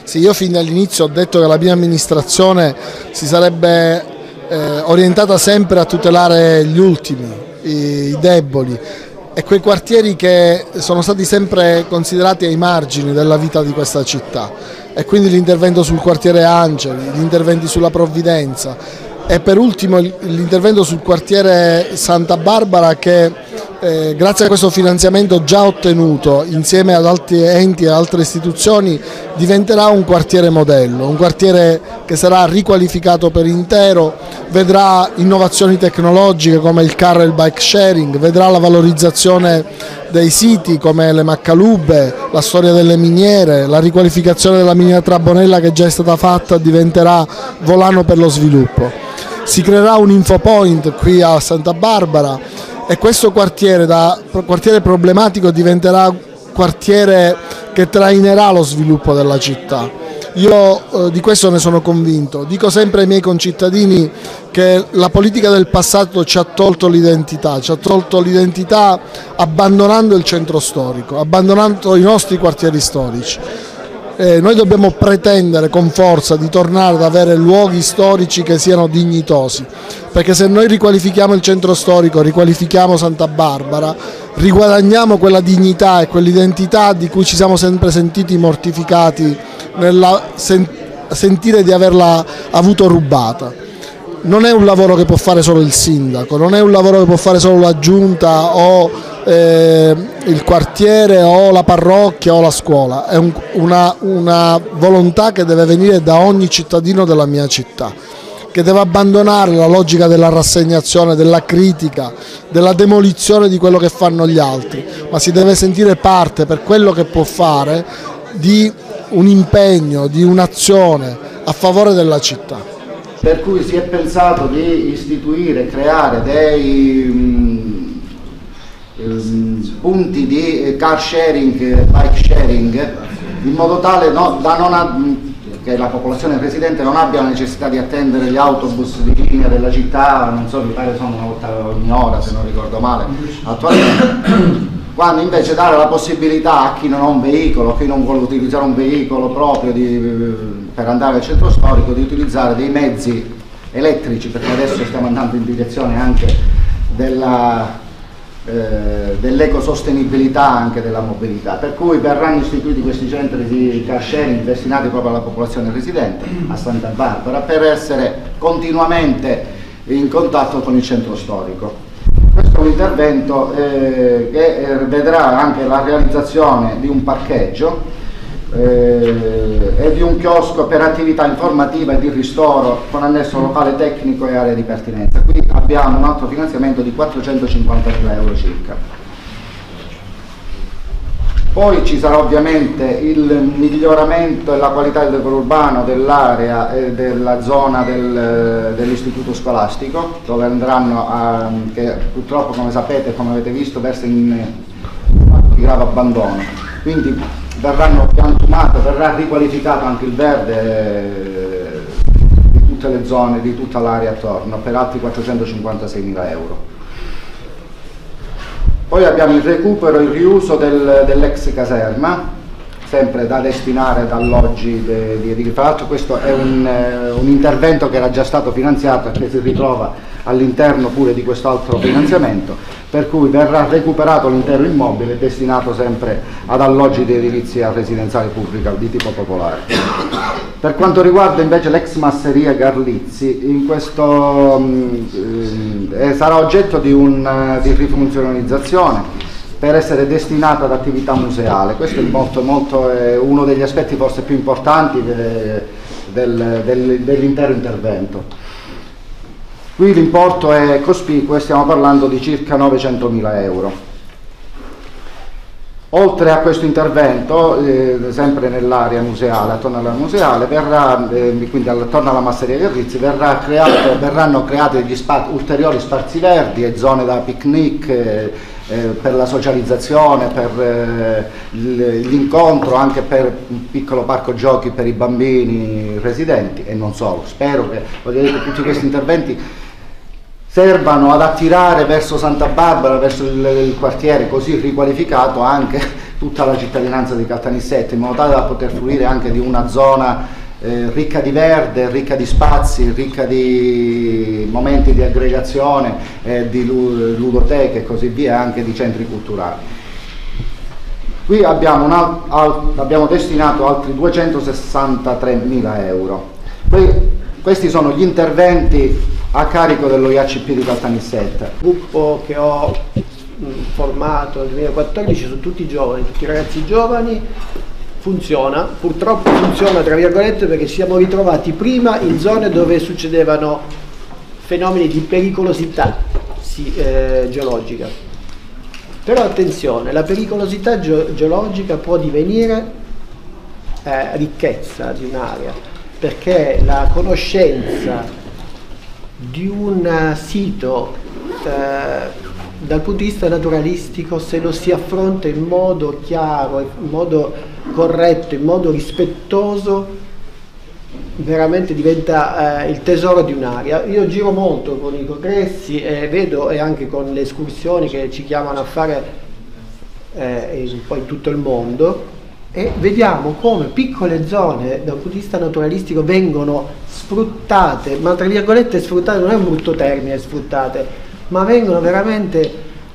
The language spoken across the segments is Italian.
Sì, io fin dall'inizio ho detto che la mia amministrazione si sarebbe orientata sempre a tutelare gli ultimi, i deboli e quei quartieri che sono stati sempre considerati ai margini della vita di questa città, e quindi l'intervento sul quartiere Angeli, gli interventi sulla Provvidenza e per ultimo l'intervento sul quartiere Santa Barbara che grazie a questo finanziamento già ottenuto insieme ad altri enti e altre istituzioni diventerà un quartiere modello, un quartiere che sarà riqualificato per intero, vedrà innovazioni tecnologiche come il car e il bike sharing, vedrà la valorizzazione dei siti come le Maccalubbe, la storia delle miniere, la riqualificazione della miniera Trabonella che già è stata fatta diventerà volano per lo sviluppo. Si creerà un infopoint qui a Santa Barbara e questo quartiere da quartiere problematico diventerà quartiere che trainerà lo sviluppo della città. Io di questo ne sono convinto. Dico sempre ai miei concittadini che la politica del passato ci ha tolto l'identità abbandonando il centro storico, abbandonando i nostri quartieri storici. Noi dobbiamo pretendere con forza di tornare ad avere luoghi storici che siano dignitosi, perché se noi riqualifichiamo il centro storico, riqualifichiamo Santa Barbara, riguadagniamo quella dignità e quell'identità di cui ci siamo sempre sentiti mortificati nel sentire di averla avuto rubata. Non è un lavoro che può fare solo il sindaco, non è un lavoro che può fare solo la giunta o il quartiere o la parrocchia o la scuola, è una volontà che deve venire da ogni cittadino della mia città, che deve abbandonare la logica della rassegnazione, della critica, della demolizione di quello che fanno gli altri, ma si deve sentire parte per quello che può fare di un impegno, di un'azione a favore della città. Per cui si è pensato di istituire, creare dei punti di car sharing, bike sharing, in modo tale che la popolazione residente non abbia la necessità di attendere gli autobus di linea della città, non so, mi pare sono una volta ogni ora se non ricordo male attualmente, quando invece dare la possibilità a chi non ha un veicolo, a chi non vuole utilizzare un veicolo proprio per andare al centro storico, di utilizzare dei mezzi elettrici, perché adesso stiamo andando in direzione anche dell'ecosostenibilità anche della mobilità, per cui verranno istituiti questi centri di car sharing destinati proprio alla popolazione residente a Santa Barbara per essere continuamente in contatto con il centro storico. Questo è un intervento che vedrà anche la realizzazione di un parcheggio e di un chiosco per attività informativa e di ristoro con annesso locale tecnico e area di pertinenza. Qui abbiamo un altro finanziamento di 450.000 euro circa. Poi ci sarà ovviamente il miglioramento e la qualità del decoro urbano dell'area e della zona dell'istituto scolastico, dove andranno che purtroppo, come sapete, come avete visto, versa in di grave abbandono. Quindi verranno piantumate, verrà riqualificato anche il verde di tutte le zone, di tutta l'area attorno, per altri 456.000 euro. Poi abbiamo il recupero e il riuso dell'ex caserma, sempre da destinare ad alloggi di edili. Tra l'altro questo è un intervento che era già stato finanziato e che si ritrova all'interno pure di quest'altro finanziamento, per cui verrà recuperato l'intero immobile e destinato sempre ad alloggi di edilizia residenziale pubblica di tipo popolare. Per quanto riguarda invece l'ex masseria Garlizzi, in questo sarà oggetto di rifunzionalizzazione per essere destinata ad attività museale. Questo è uno degli aspetti forse più importanti dell'intero intervento. Qui l'importo è cospicuo e stiamo parlando di circa 900.000 euro. Oltre a questo intervento, sempre nell'area museale, attorno alla museale, quindi attorno alla masseria Garlizzi, verranno creati degli ulteriori spazi verdi e zone da picnic per la socializzazione, per l'incontro, anche per un piccolo parco giochi per i bambini residenti e non solo. Spero che tutti questi interventi servano ad attirare verso Santa Barbara, verso il quartiere così riqualificato, anche tutta la cittadinanza di Caltanissetta, in modo tale da poter fruire anche di una zona ricca di verde, ricca di spazi, ricca di momenti di aggregazione, di ludoteche e così via, anche di centri culturali. Qui abbiamo destinato altri 263.000 euro. Questi sono gli interventi a carico dello IACP di Caltanissetta. Il gruppo che ho formato nel 2014 sono tutti giovani, tutti ragazzi giovani. Funziona, purtroppo funziona tra virgolette perché ci siamo ritrovati prima in zone dove succedevano fenomeni di pericolosità geologica. Però attenzione, la pericolosità geologica può divenire ricchezza di un'area, perché la conoscenza di un sito dal punto di vista naturalistico, se lo si affronta in modo chiaro, in modo corretto, in modo rispettoso, veramente diventa il tesoro di un'area. Io giro molto con i congressi e vedo, e anche con le escursioni che ci chiamano a fare un po' in tutto il mondo, e vediamo come piccole zone dal punto di vista naturalistico vengono sfruttate, ma tra virgolette sfruttate non è un brutto termine, sfruttate, ma vengono veramente,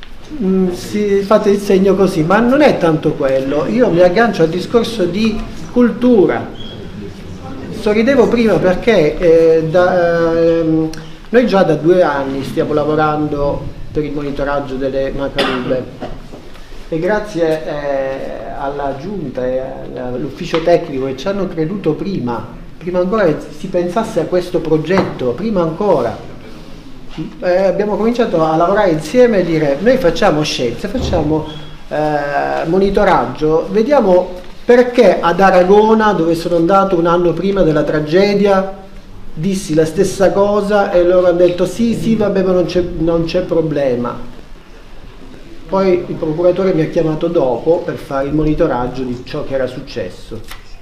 fate il segno così, ma non è tanto quello. Io mi aggancio al discorso di cultura. Sorridevo prima perché noi già da 2 anni stiamo lavorando per il monitoraggio delle macrolube e grazie alla giunta e all'ufficio tecnico che ci hanno creduto prima ancora che si pensasse a questo progetto, prima ancora abbiamo cominciato a lavorare insieme e dire: noi facciamo scienze, facciamo monitoraggio, vediamo perché ad Aragona, dove sono andato un anno prima della tragedia, dissi la stessa cosa e loro hanno detto sì vabbè, ma non c'è problema. Poi il procuratore mi ha chiamato dopo per fare il monitoraggio di ciò che era successo.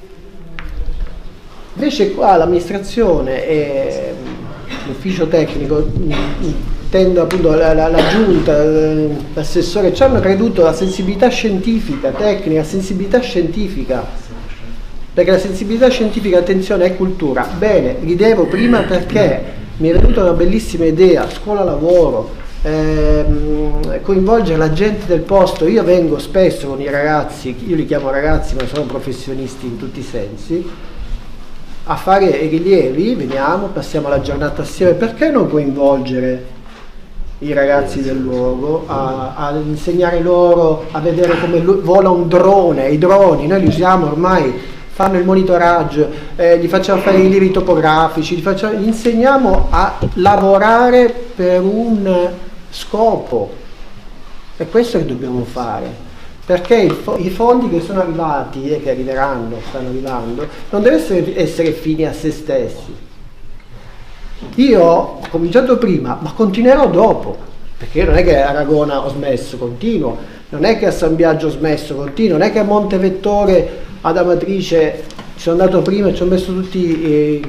Invece qua l'amministrazione e l'ufficio tecnico, intendo appunto la giunta, l'assessore, ci hanno creduto la sensibilità scientifica, tecnica, sensibilità scientifica, perché la sensibilità scientifica, attenzione, è cultura. Bene, ridevo prima perché mi è venuta una bellissima idea, scuola-lavoro, coinvolgere la gente del posto. Io vengo spesso con i ragazzi, io li chiamo ragazzi ma sono professionisti in tutti i sensi, a fare i rilievi, veniamo, passiamo la giornata assieme. Perché non coinvolgere i ragazzi del luogo a insegnare loro a vedere come vola un drone? I droni noi li usiamo ormai, fanno il monitoraggio, gli facciamo fare i rilievi topografici, gli insegniamo a lavorare per un scopo. È questo che dobbiamo fare, perché i fondi che sono arrivati e che arriveranno, stanno arrivando, non devono essere fini a se stessi. Io ho cominciato prima, ma continuerò dopo, perché non è che a Aragona ho smesso, continuo, non è che a San Biagio ho smesso, continuo, non è che a Montevettore, ad Amatrice ci sono andato prima e ci ho messo tutti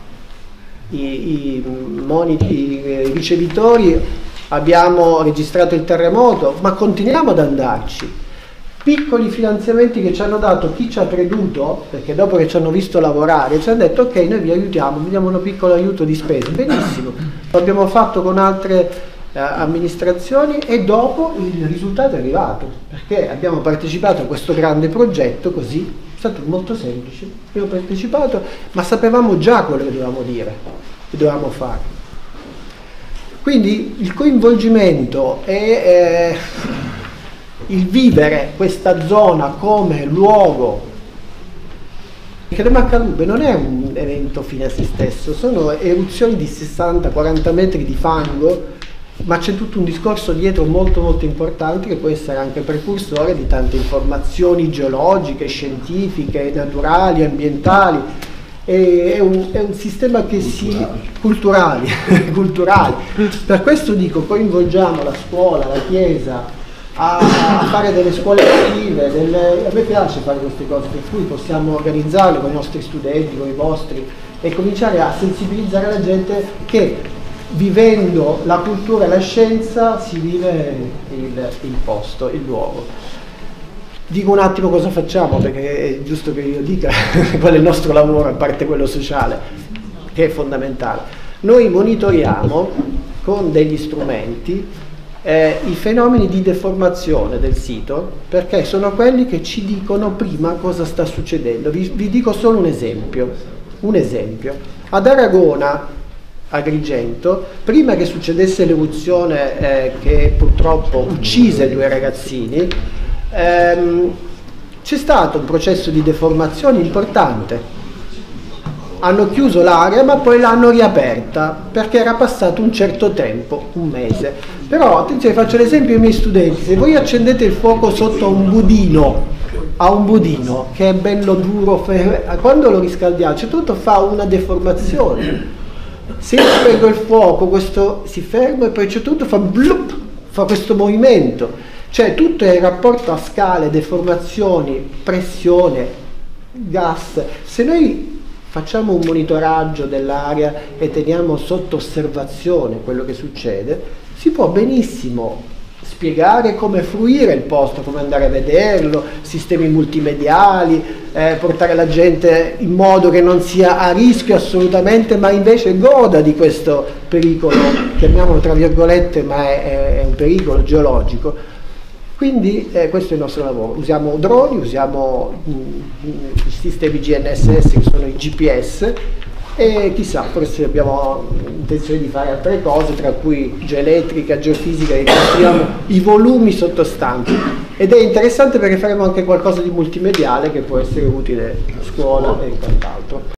i ricevitori, abbiamo registrato il terremoto, ma continuiamo ad andarci. Piccoli finanziamenti che ci hanno dato chi ci ha creduto, perché dopo che ci hanno visto lavorare ci hanno detto ok, noi vi aiutiamo, vi diamo un piccolo aiuto di spesa, benissimo, lo abbiamo fatto con altre amministrazioni e dopo il risultato è arrivato, perché abbiamo partecipato a questo grande progetto così, è stato molto semplice, abbiamo partecipato ma sapevamo già quello che dovevamo dire, che dovevamo fare. Quindi il coinvolgimento è il vivere questa zona come luogo, perché le Macralube non è un evento fine a se stesso, sono eruzioni di 60-40 metri di fango, ma c'è tutto un discorso dietro molto molto importante che può essere anche precursore di tante informazioni geologiche, scientifiche, naturali, ambientali. È un sistema che culturali. Per questo dico, coinvolgiamo la scuola, la chiesa a fare delle scuole attive, a me piace fare queste cose, per cui possiamo organizzarle con i nostri studenti, con i vostri, e cominciare a sensibilizzare la gente che vivendo la cultura e la scienza si vive il posto, il luogo. Dico un attimo cosa facciamo, perché è giusto che io dica qual è il nostro lavoro, a parte quello sociale, che è fondamentale. Noi monitoriamo con degli strumenti i fenomeni di deformazione del sito, perché sono quelli che ci dicono prima cosa sta succedendo. Vi dico solo un esempio. Ad Aragona, Agrigento, prima che succedesse l'eruzione che purtroppo uccise 2 ragazzini, c'è stato un processo di deformazione importante. Hanno chiuso l'area ma poi l'hanno riaperta perché era passato un certo tempo, un mese. Però attenzione, faccio l'esempio ai miei studenti: se voi accendete il fuoco sotto a un budino che è bello duro, quando lo riscaldiamo c'è tutto, fa una deformazione. Se io spengo il fuoco, questo si ferma e poi c'è tutto, fa blup, fa questo movimento. Cioè tutto è in rapporto a scale, deformazioni, pressione, gas. Se noi facciamo un monitoraggio dell'area e teniamo sotto osservazione quello che succede, si può benissimo spiegare come fruire il posto, come andare a vederlo, sistemi multimediali, portare la gente in modo che non sia a rischio assolutamente, ma invece goda di questo pericolo, chiamiamolo tra virgolette, ma è un pericolo geologico. Quindi questo è il nostro lavoro. Usiamo droni, usiamo i sistemi GNSS che sono i GPS, e chissà, forse abbiamo intenzione di fare altre cose, tra cui geoelettrica, geofisica, che costruiamo i volumi sottostanti. Ed è interessante perché faremo anche qualcosa di multimediale che può essere utile a scuola e quant'altro.